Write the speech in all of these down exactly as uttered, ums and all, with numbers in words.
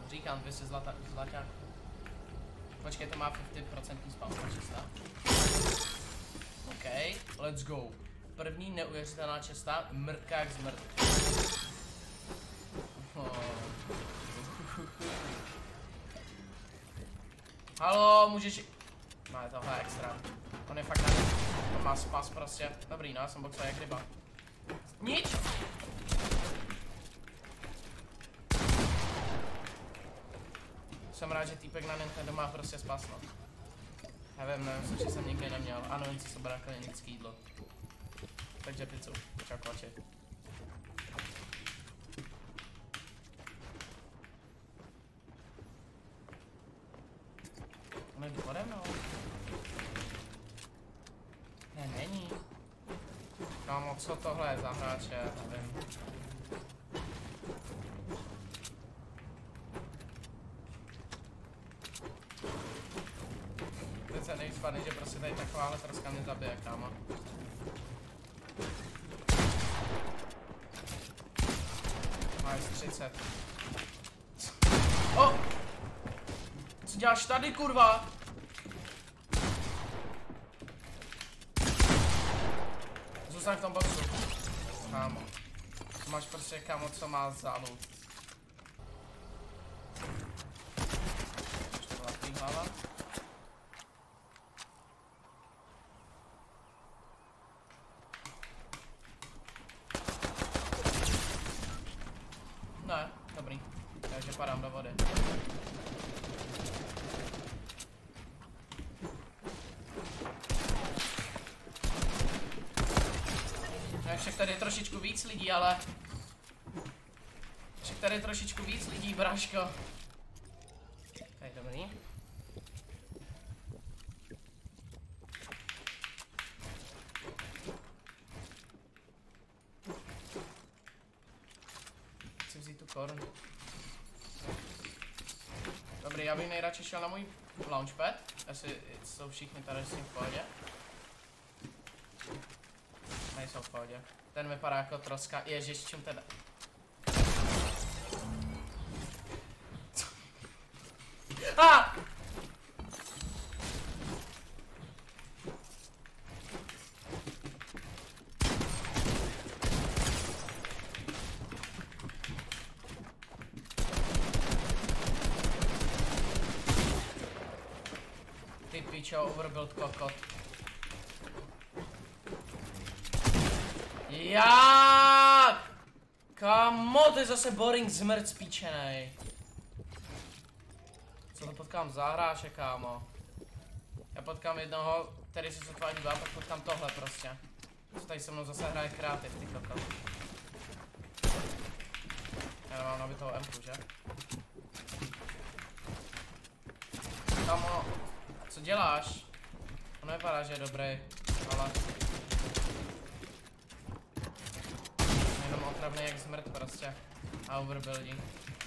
Říkám, dvě stě zlata, zlaťáků. Počkej, to má padesát procent spawn, čista. OK, let's go. První neuvěřitelná česta, mrtka jak zmrt. Oh. Halo, můžeš... No, je tohle extra. On je fakt na... To má spas prostě. Dobrý, no, já jsem boxoval jak ryba. Nič! Jsem rád, že týpek na Nintendo má prostě spas, no. Nevím, nevím, co jsem nikdy neměl. Ano, jen si sebral klinické jídlo. Takže pizzu. Čau, klači. On je pode mnou. Ne, není. Kámo, co tohle je za hráče, nevím. Teď se nejspadný, že prostě tady takováhle troska mě zabije, kámo. Máš třicet. O! Oh! Co děláš tady, kurva? Zůstaň v tom boxu. Kámo. To máš prostě, kámo, co má za loot. Ještě hladký hlava. Ne, dobrý. Takže padám do vody. Však tady je trošičku víc lidí, ale... Však tady je trošičku víc lidí, bráško. Hej, dobrý. Chci vzít tu korunu. Dobrý, já bych nejradši šel na můj launchpad, jestli jsou všichni tady s tím v pohodě. Nejsou v pohodě. Ten vypadá jako troska. Ježiš, čím teda? Ah! Ty pičo, overbuild kokot. Jak? Kámo, to je zase boring zmrt spíčenej. Co to potkám za hráče, kámo? Já potkám jednoho, který se sotva dívá, pak potkám tohle prostě. Co tady se mnou zase hraje kreativ, ty koko. Já nemám nabitou emku, že? Kámo, co děláš? On nevypadá, že je dobrý, ale... Jenom otravný jak zmrt prostě. A overbuilding.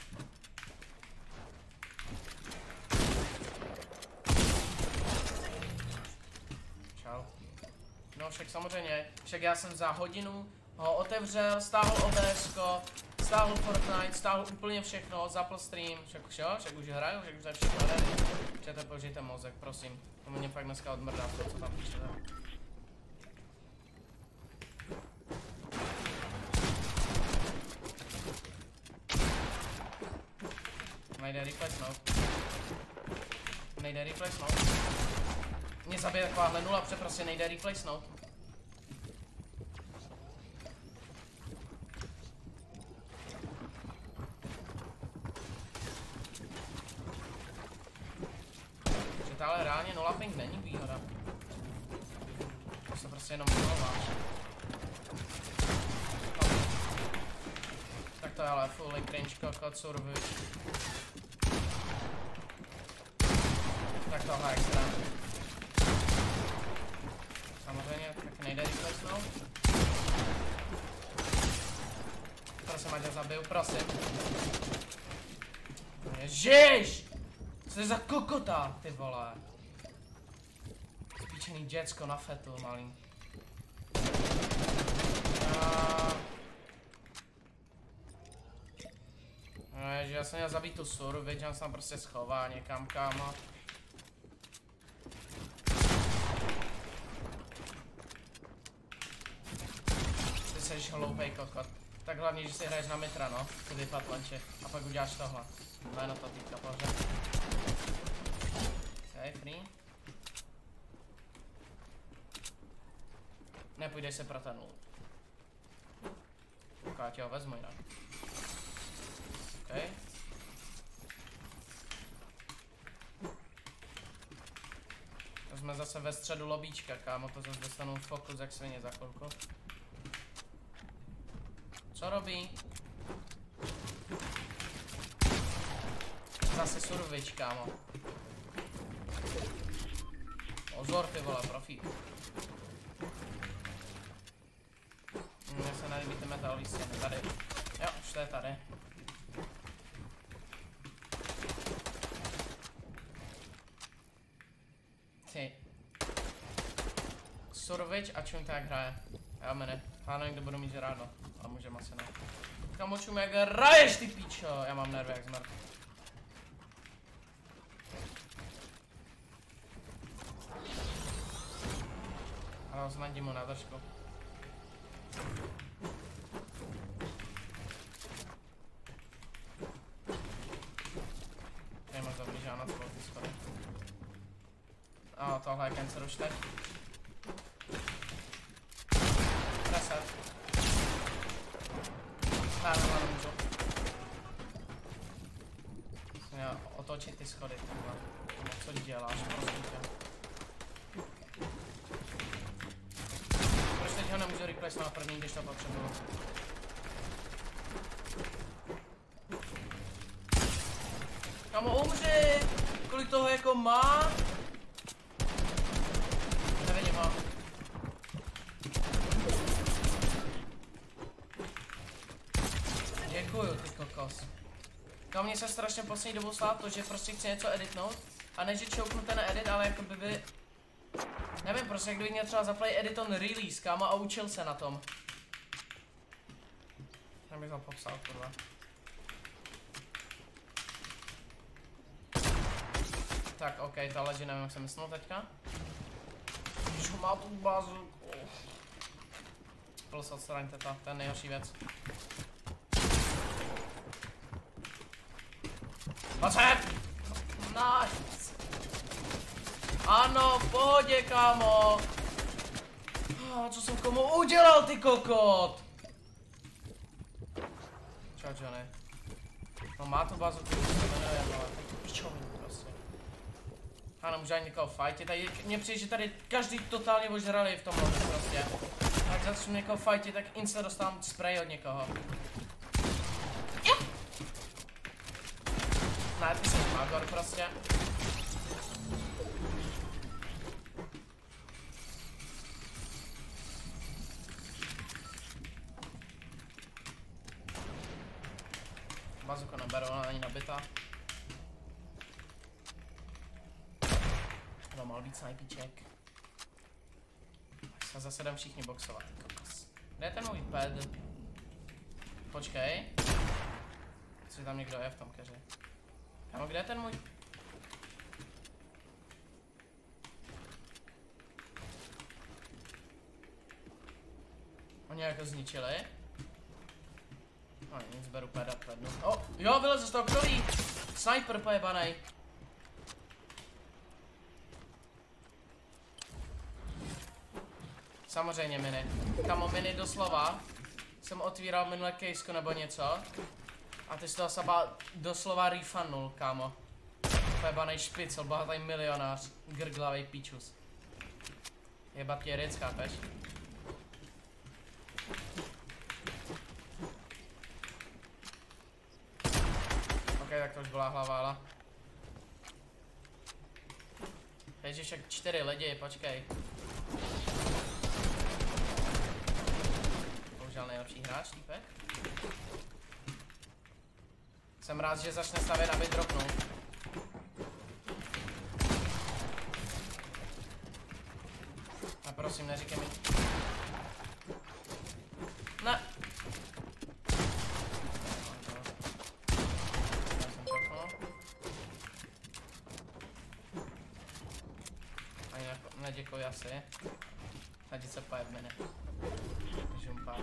Čau. No však samozřejmě, však já jsem za hodinu ho otevřel, stáhl O B S ko, stáhl Fortnite, stáhl úplně všechno, zapl stream, však už jo, však už hraju, však už za všechno ready. Čete, použijte mozek, prosím. To mě fakt dneska odmrdá to, co tam píšete. Nejde replacenout. Nejde replacenout. Mě zabije takováhle nula, protože prostě nejde replacenout. Že to ale reálně nula ping není výhoda. To se prostě jenom mluváš. Tak to je ale full range kokot survey. Tak tohle extra. Samozřejmě taky nejde replacenout. Prosím, ať ho zabiju, prosím. Ježiš! Co je za kokota, ty vole? Spíčený děcko na fetu, malý. Já... No, že já jsem měl zabít tu suru, věděl, že se tam prostě schová někam, kámo. Ty jsi hloupej kokot. Tak hlavně, že si hraješ na mitra, no, ty vypatlanče. A pak uděláš tohle. Jméno to týka, pořád. Ok, free. Nepůjdeš se pro ten loot. Ok, já tě ho vezmu jinak. Ok. To jsme zase ve středu lobíčka, kámo, to zase dostanu fokus jak svině za chvilku. Co robí? Zase survič, kámo. Pozor, ty vole, profík. Mně se nelíbí ty metalový stěny, tady. Jo, už to je tady. Ty. Survič a čum tak hraje. Já mene. Já nevím, kdo budu mít rádo, ale můžeme asi ne. Kamo, čum jak hraješ, ty píčo. Já mám nervy jak zmrt. Ale oznadím mu na držku. Nejmoc dobrý, že ano, spolu ty schody. A tohle je cancer už teď. Reset. Já nemám nemůžu. Musím já otočit ty schody, takhle. Co děláš, prosím tě. Proč teď ho nemůžu replace na první, když to potřebuju? Kamo, umři! Kolik toho jako má? Nevidím ho. Děkuju, ty kokos. Kamo, mně se strašně poslední dobou stalo to, že prostě chci něco editnout. A ne, že čouknu ten edit, ale jako by by... Nevím, prostě jak kdybych měl třeba zaplay edit on release, kámo, a učil se na tom. Já bych to popsal, kurva. Tak, ok, tahle, že nevím, jak jsem myslel teďka. Když má tu bázu. Plus odstraňte to, to je nejhorší věc. Pojď! Nice! Ano, v pohodě, kámo! Oh, co jsem komu udělal, ty kokot? Čau, Johnny. No má tu bázu, ty se jmenuje, ale taky pičovinu prostě. Já nemůžu ani někoho fightit, tady mně přijde, že tady každý totálně ožralý v tom lobby prostě. Tak začnu někoho fightit, tak insta dostávám spray od někoho. Ne, ty jsi magor prostě. Bazuko neberu, ona není nabitá. To mal být snajpíček. A zase jdem všichni boxovat, kokos. Kde je ten můj pad? Počkej. Jestli tam někdo je v tom keři. Kámo, kde je ten můj? Oni jako zničili. No nic, beru peda, pednu. O, oh, jo, vylez z toho krolí! Sniper pojebanej. Samozřejmě mini. Kamo, mini doslova. Jsem otvíral minulé kejsko nebo něco. A ty jsi toho saba doslova refundnul, kámo. Pojebanej špicel, bohatý milionář. Grglavej píčus. Jebat tě ric, chápeš? Ok, tak to už byla hlavála. Ježiš, však čtyři lidi, počkej. Bohužel nejlepší hráč, týpek. Jsem rád, že začne stavět, aby dropnul. A prosím, neříkej mi. Ne. jako, neděkuji asi. Hadit se pojebme, ne. Žumpá.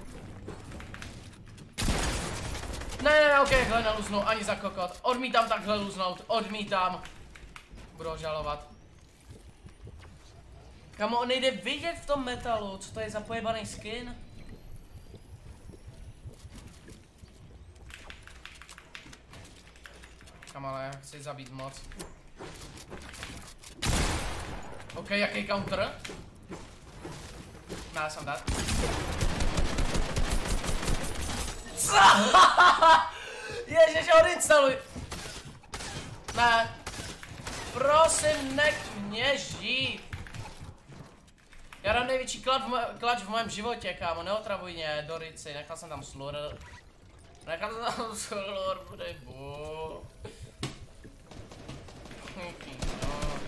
Ne, ne, ne, ok, takhle neluznu, ani za kokot. Odmítám takhle luznout, odmítám. Budu ho žalovat. Kamo, on nejde vidět v tom metalu, co to je za pojebaný skin. Kam ale já chci zabít moc. Ok, jaký counter? Má jsem dát. Ježiš, odinstaluj! Ne. Prosím, nech mě žít. Já dám největší klač v, klač v mém životě, kámo, neotravuj mě, Dorici, nechal jsem tam slur. Nechal jsem tam slur, bude bu. No.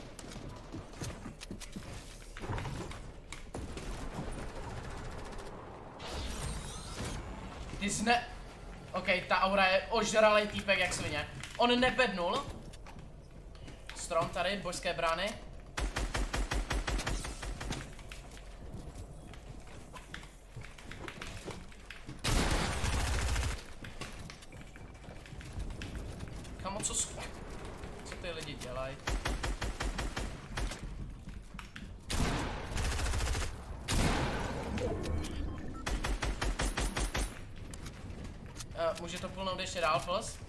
Ty jsi ne... Ok, ta aura je ožralej týpek jak svině. On nepednul. Strom tady, božské brány. Kamo, co jsou? Co ty lidi dělají? Uh, může to pulnout ještě dál, plus?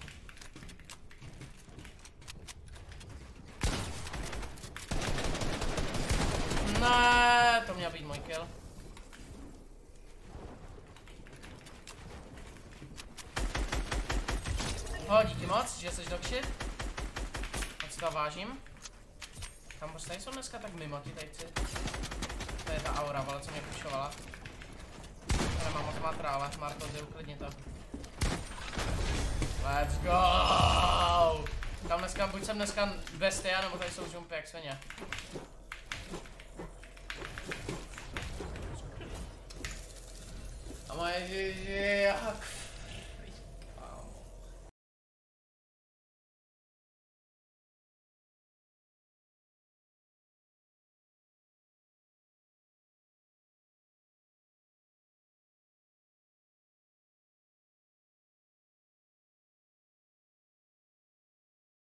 Ne, to měl být můj kill. Oh, díky moc, že jsi dokšit. Moc si to vážím. Tam prostě nejsou dneska tak mimo ty tejci. To je ta aura, vole, co mě pušovala. To nemám moc matrále, Marko, zde uklidni to. Let's go! Tam dneska, buď jsem dneska bestia, nebo tady jsou jumpy jak svině. A moje, jak